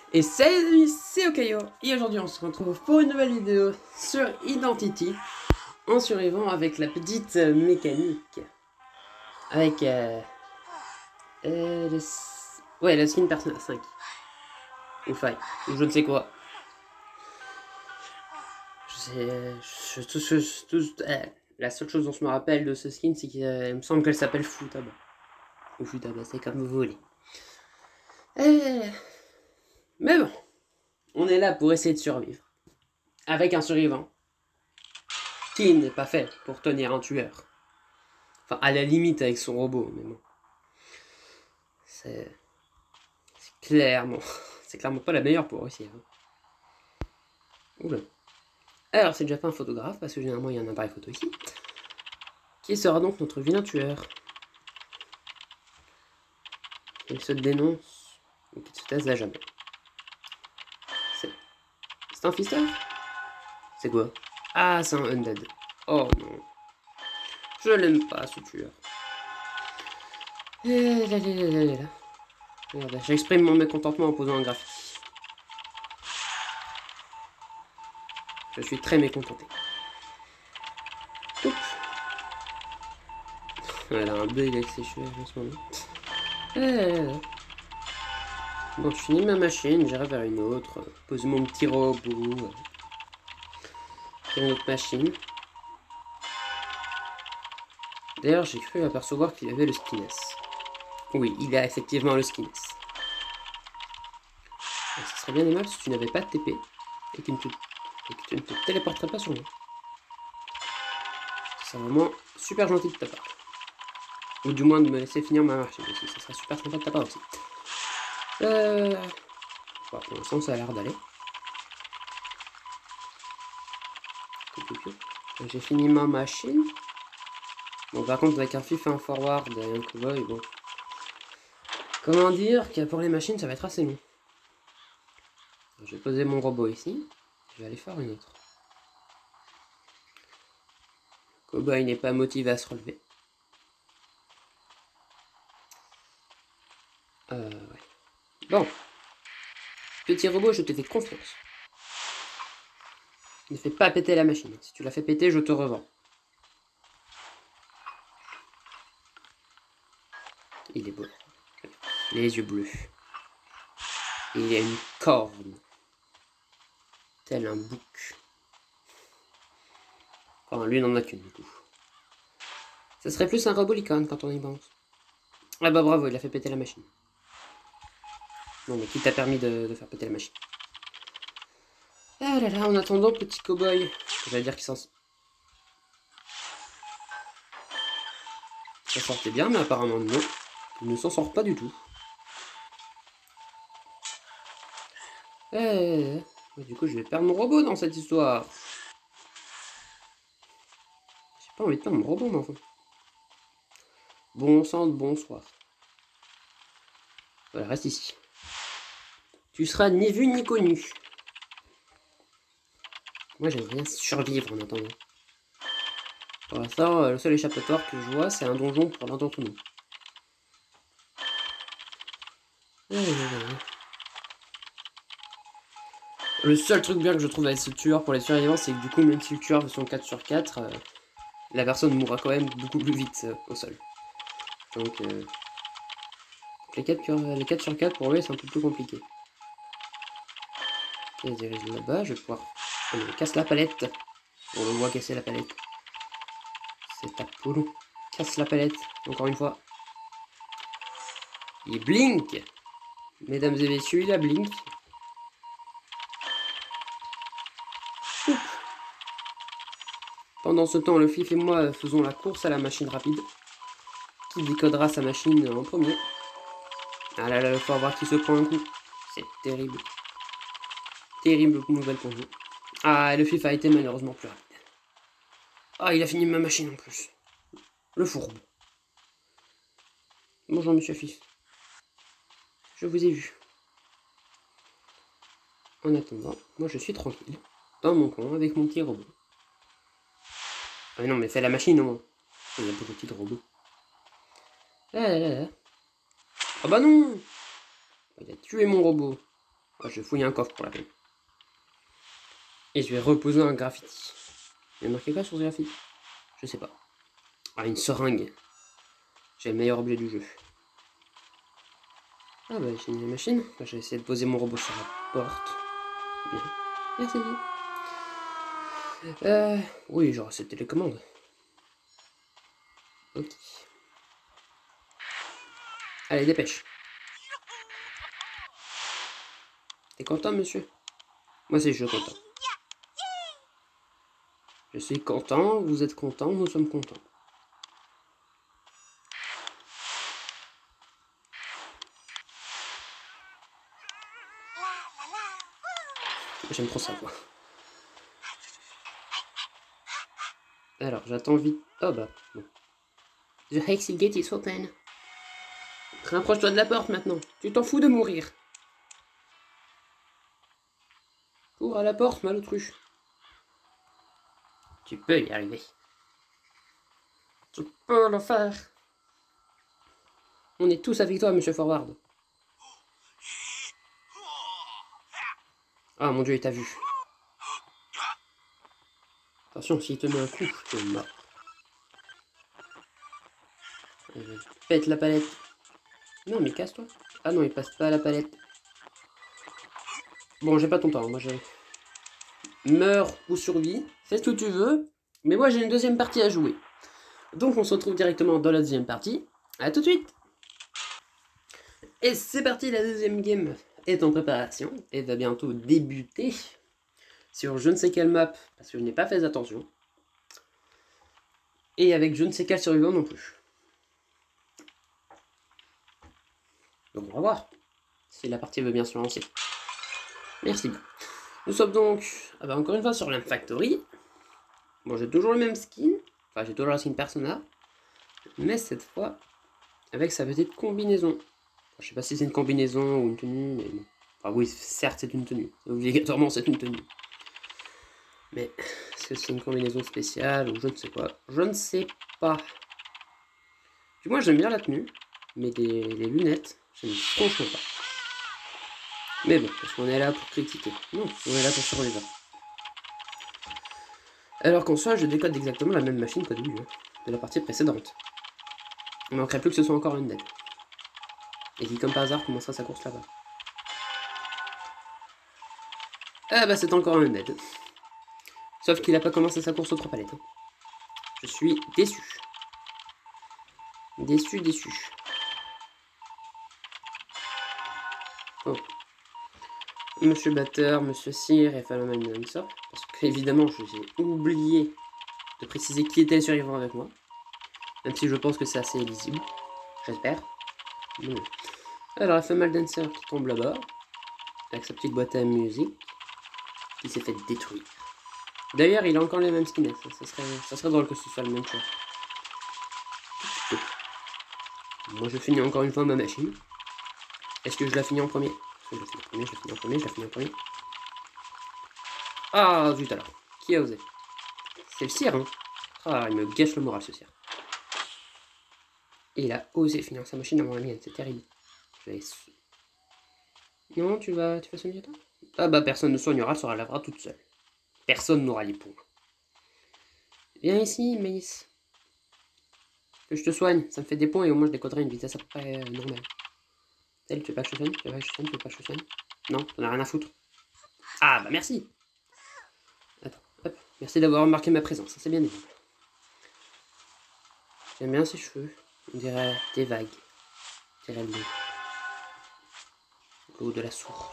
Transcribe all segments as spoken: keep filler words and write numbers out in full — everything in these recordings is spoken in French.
Et salut les amis, c'est Okayo, et aujourd'hui on se retrouve pour une nouvelle vidéo sur Identity, en survivant avec la petite euh, mécanique, avec euh, euh, le, ouais, la skin Persona cinq, ou cinq, ou je ne sais quoi. Je sais, je, tout, je, tout, euh, la seule chose dont je me rappelle de ce skin, c'est qu'il euh, me semble qu'elle s'appelle Futaba, ou Futaba, c'est comme vous voulez. Euh, mais bon, on est là pour essayer de survivre, avec un survivant. Qui n'est pas fait pour tenir un tueur. Enfin, à la limite avec son robot, mais bon. C'est... C'est clairement... C'est clairement pas la meilleure pour réussir. Hein. Oula. Alors, c'est déjà pas un photographe, parce que généralement, il y a un appareil photo ici. Qui sera donc notre vilain tueur? Il se dénonce, ou qu'il se taise à jamais. C'est... C'est un fister? C'est quoi? Ah, c'est un undead. Oh non. Je l'aime pas, ce tueur. Et là, là, là, là, là. Regarde, j'exprime mon mécontentement en posant un graffiti. Je suis très mécontenté. Oups. Elle a un bug avec ses cheveux en ce moment. Euh... Bon, je finis ma machine, j'irai vers une autre. Pose mon petit robot. Sur une autre machine. D'ailleurs, j'ai cru apercevoir qu'il avait le skiness. Oui, il a effectivement le skiness. Ce serait bien aimable si tu n'avais pas de T P et que, te... et que tu ne te téléporterais pas sur moi. C'est vraiment super gentil de ta part. Ou du moins de me laisser finir ma machine aussi, ça serait super sympa de ta part aussi. Euh... Bon, pour l'instant, ça a l'air d'aller. J'ai fini ma machine. Bon, par contre, avec un fif et un forward et un cowboy, bon. Comment dire que pour les machines, ça va être assez long. Je vais poser mon robot ici. Je vais aller faire une autre. Cowboy n'est pas motivé à se relever. Euh, ouais. Bon. Petit robot, je te fais confiance. Ne fais pas péter la machine. Si tu la fais péter, je te revends. Il est beau. Les yeux bleus. Il a une corne. Tel un bouc. Enfin, lui n'en a qu'une du coup. Ça serait plus un robot licorne quand on y pense. Ah bah bravo, il a fait péter la machine. Non mais qui t'a permis de, de faire péter la machine? Ah là là, en attendant, petit cow-boy. J'allais dire qu'il s'en... Ça sortait bien, mais apparemment non. Il ne s'en sort pas du tout. Eh, du coup, je vais perdre mon robot dans cette histoire. J'ai pas envie de perdre mon robot, mais enfin. Bon sang de bonsoir. Voilà, reste ici. Tu seras ni vu ni connu. Moi, j'aimerais bien survivre en attendant. Pour l'instant, le seul échappatoire que je vois, c'est un donjon pour l'un d'entre nous. Le seul truc bien que je trouve avec ce tueur pour les survivants, c'est que du coup, même si le tueur veut son quatre sur quatre, euh, la personne mourra quand même beaucoup plus vite euh, au sol. Donc, euh, les, quatre, les quatre sur quatre pour lui, c'est un peu plus compliqué. Il dirige là-bas, je vais pouvoir... Oh, il casse la palette. On le voit casser la palette. C'est Apollo. Casse la palette, encore une fois. Il blink. Mesdames et messieurs, il a blink. Oups. Pendant ce temps, le fif et moi faisons la course à la machine rapide. Qui décodera sa machine en premier. Ah là là, il faut voir qui se prend un coup. C'est terrible. Terrible nouvelle pour vous. Ah, le fif a été malheureusement plus rapide. Ah, il a fini ma machine en plus. Le fourbe. Bonjour, monsieur Fif. Je vous ai vu. En attendant, moi je suis tranquille. Dans mon coin, avec mon petit robot. Ah non, mais fais la machine au moins. Il y a beaucoup de petits robots. Ah là là là. Ah bah non! Il a tué mon robot. Ah, je fouille un coffre pour la peine. Et je vais reposer un graffiti. Il y a marqué quoi sur ce graffiti? Je sais pas. Ah, une seringue. J'ai le meilleur objet du jeu. Ah bah j'ai une machine. Bah, je vais essayer de poser mon robot sur la porte. Bien. Merci. Euh... Oui, genre cette télécommande. Ok. Allez, dépêche. T'es content, monsieur? Moi aussi, je suis content. Je suis content, vous êtes content, nous sommes contents. J'aime trop ça, quoi. Alors, j'attends vite. Oh bah, bon. The exit gate is open. Rapproche-toi de la porte maintenant. Tu t'en fous de mourir. Cours à la porte, malotruche. Tu peux y arriver. Tu peux le faire. On est tous avec toi, monsieur Forward. Ah, mon dieu, il t'a vu. Attention, s'il te met un coup, tu es mort. Euh, pète la palette. Non, mais casse-toi. Ah non, il passe pas à la palette. Bon, j'ai pas ton temps, moi j'ai... Meurs ou survie, fais ce que tu veux, mais moi j'ai une deuxième partie à jouer. Donc on se retrouve directement dans la deuxième partie. A tout de suite. Et c'est parti, la deuxième game est en préparation et va bientôt débuter sur je ne sais quelle map, parce que je n'ai pas fait attention. Et avec je ne sais quel survivant non plus. Donc on va voir si la partie veut bien se lancer. Merci. Nous sommes donc, ah bah encore une fois, sur l'M Factory. Bon, j'ai toujours le même skin. Enfin, j'ai toujours la skin Persona. Mais cette fois, avec sa petite combinaison. Enfin, je sais pas si c'est une combinaison ou une tenue, mais bon. Enfin oui, certes c'est une tenue. Obligatoirement c'est une tenue. Mais est-ce que c'est une combinaison spéciale ou je ne sais quoi? Je ne sais pas. Du moins j'aime bien la tenue, mais les, les lunettes, je ne franchement pas. Mais bon, parce qu'on est là pour critiquer. Non, on est là pour survivre. Alors qu'en soi, je décode exactement la même machine qu'au début, hein, de la partie précédente. Il ne manquerait plus que ce soit encore une dead. Et qui, comme par hasard, commencera sa course là-bas. Ah bah c'est encore un dead. Sauf qu'il n'a pas commencé sa course aux trois palettes. Hein. Je suis déçu. Déçu, déçu. Oh. Monsieur Batteur, Monsieur Cyr et Phalaman Dancer. Parce qu'évidemment, je vous ai oublié de préciser qui était le survivant avec moi. Même si je pense que c'est assez lisible. J'espère. Mmh. Alors, il fait mal Dancer qui tombe là-bas. Avec sa petite boîte à musique. Qui s'est fait détruire. D'ailleurs, il a encore les mêmes skinettes. Ça, ça, serait, ça serait drôle que ce soit le même choix. Moi, je finis encore une fois ma machine. Est-ce que je la finis en premier? Je la finis en premier, je la finis en premier, je la finis en premier. Ah, zut alors. Qui a osé? C'est le cire, hein. Ah, il me gâche le moral, ce cire. Et il a osé finir sa machine avant la mienne, c'est terrible. Non, tu vas, tu vas soigner toi? Ah bah, personne ne soignera, elle se relèvera toute seule. Personne n'aura les points. Viens ici, Maïs. Que je te soigne, ça me fait des points et au moins je décoderai une vitesse à peu près euh, normale. Elle, tu veux pas que je te soigne? Tu veux pas que je te soigne? Tu veux pas que je te soigne? Non, t'en as rien à foutre. Ah bah merci. Attends, hop. Merci d'avoir remarqué ma présence, c'est bien aimable. J'aime bien ses cheveux. On dirait des vagues. On dirait l'eau. L'eau de la source.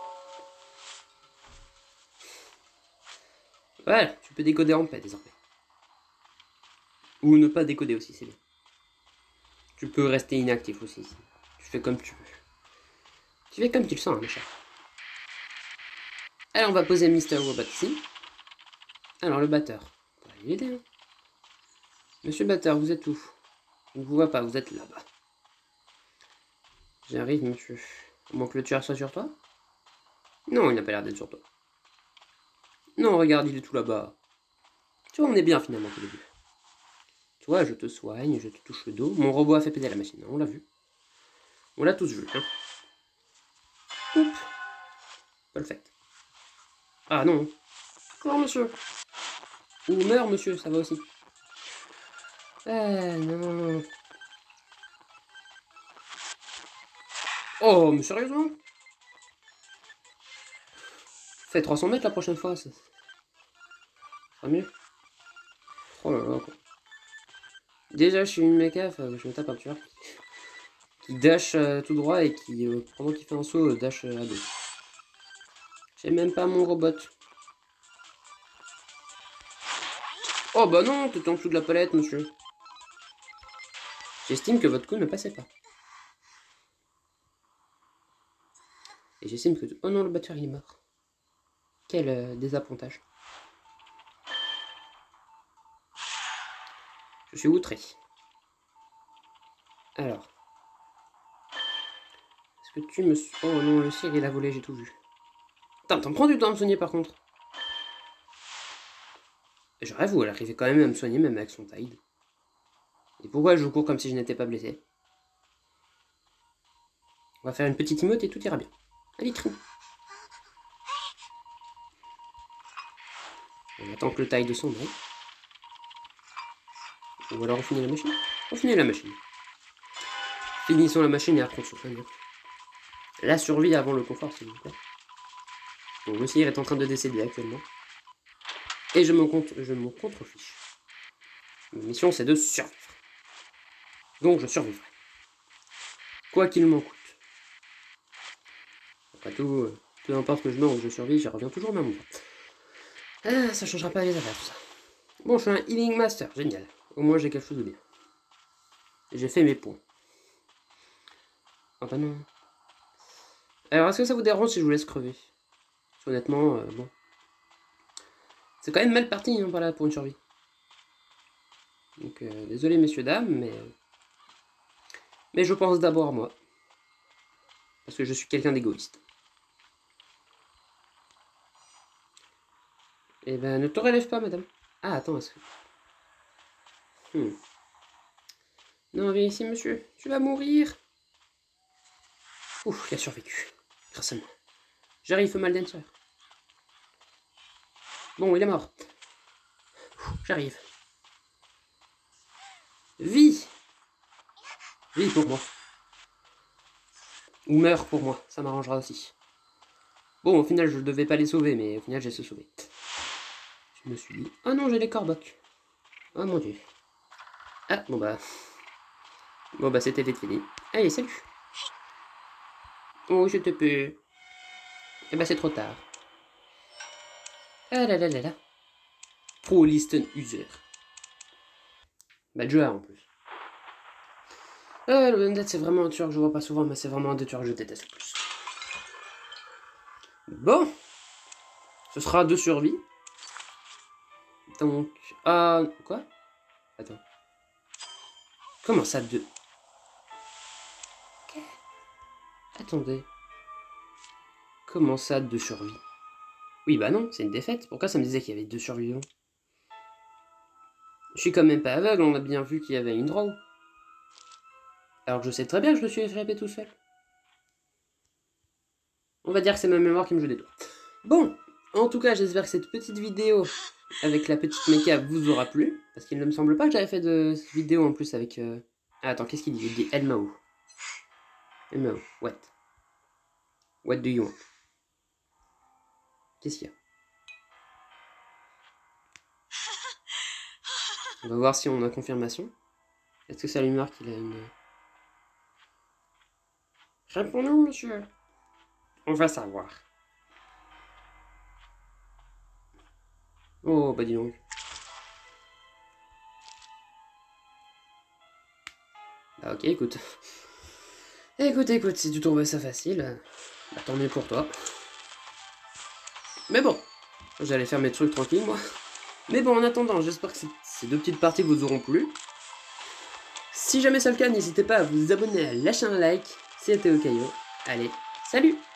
Ouais, tu peux décoder en paix désormais. Ou ne pas décoder aussi, c'est bien. Tu peux rester inactif aussi. Tu fais comme tu veux. Tu fais comme tu le sens, hein, mes chers. Alors, on va poser Mister Robot ici. Alors, le batteur. On va l'aider, hein. Monsieur le batteur, vous êtes où? Je ne vous vois pas, vous êtes là-bas. J'arrive, monsieur. À moins que le tueur soit sur toi? Non, il n'a pas l'air d'être sur toi. Non, regarde, il est tout là-bas. Tu vois, on est bien finalement tous les deux. Tu vois, je te soigne, je te touche le dos. Mon robot a fait péter la machine, on l'a vu. On l'a tous vu, hein. Oups. Pas le fait. Ah non. Non, monsieur. Ou meurt, monsieur, ça va aussi. Ah non. Oh, mais sérieusement? Fais trois cents mètres la prochaine fois, ça sera mieux. Oh là là, quoi. Déjà, je suis une méca, je me tape un tueur qui dash euh, tout droit et qui, euh, pendant qu'il fait un saut, euh, dash euh, à deux. J'ai même pas mon robot. Oh bah non, t'étais en dessous de la palette, monsieur. J'estime que votre coup ne passait pas. Et j'estime que... Oh non, le batteur il est mort. Quel euh, désappontage. Je suis outré. Alors. Est-ce que tu me... Oh non, le cire il a volé, j'ai tout vu. Putain, t'en prends du temps à me soigner par contre. Je rêve où elle arrivait quand même à me soigner même avec son tide. Et pourquoi je cours comme si je n'étais pas blessé? On va faire une petite emote et tout ira bien. Allez, trou. On attend que le tide sombre. Ou alors on finit la machine. On finit la machine. Finissons la machine et après on se soigne. La survie avant le confort, s'il vous plaît. Bon, le cire est en train de décéder actuellement. Et je me compte, je me contrefiche. Ma mission c'est de survivre. Donc je survivrai. Quoi qu'il m'en coûte. Après tout, euh, peu importe que je meurs ou que je survive, j'y reviens toujours au même endroit. Ah, ça changera pas les affaires tout ça. Bon, je suis un healing master, génial. Au moins j'ai quelque chose de bien. J'ai fait mes points. Ah bah non. Alors est-ce que ça vous dérange si je vous laisse crever? Honnêtement, euh, bon. C'est quand même mal parti hein, par là pour une survie. Donc euh, désolé messieurs dames, mais... Mais je pense d'abord à moi. Parce que je suis quelqu'un d'égoïste. Eh ben, ne te relève pas, madame. Ah, attends, est-ce que... Hmm. Non, viens ici, monsieur. Tu vas mourir. Ouf, il a survécu. Grâce à moi. J'arrive, mal dancer. Bon, il est mort. J'arrive. Vie. Vie pour moi. Ou meurt pour moi, ça m'arrangera aussi. Bon, au final, je ne devais pas les sauver, mais au final, j'ai se sauver. Je me suis dit... Ah non, j'ai les corbocs. Oh mon dieu. Ah, bon bah... Bon bah, c'était vite fini. Allez, salut. Oh, je te peux. Eh bah, c'est trop tard. Ah là là là là. Pro listen user. Bah, joueur en plus. Ah, le Undead, c'est vraiment un tueur que je vois pas souvent, mais c'est vraiment un des tueurs que je déteste le plus. Bon. Ce sera deux survies. Donc... Ah... Quoi? Attends. Comment ça, deux? Okay. Attendez. Comment ça, deux survies? Oui, bah non, c'est une défaite. Pourquoi ça me disait qu'il y avait deux survivants? Je suis quand même pas aveugle, on a bien vu qu'il y avait une draw. Alors que je sais très bien que je me suis échappé tout seul. On va dire que c'est ma mémoire qui me joue des doigts. Bon, en tout cas, j'espère que cette petite vidéo avec la petite méca vous aura plu. Parce qu'il ne me semble pas que j'avais fait de vidéo en plus avec... Euh... Ah, attends, qu'est-ce qu'il dit? Il dit Elmao. Elmao, what? What do you want? Qu'est-ce qu'il y a? On va voir si on a confirmation. Est-ce que ça lui marque qu'il a une... Répondez-nous, monsieur. On va savoir. Oh, bah dis donc. Bah ok, écoute. Écoute, écoute, si tu trouves ça facile, bah tant mieux pour toi. Mais bon, j'allais faire mes trucs tranquilles, moi. Mais bon, en attendant, j'espère que ces deux petites parties vous auront plu. Si jamais c'est le cas, n'hésitez pas à vous abonner, à lâcher un like. C'était Okayo. Allez, salut!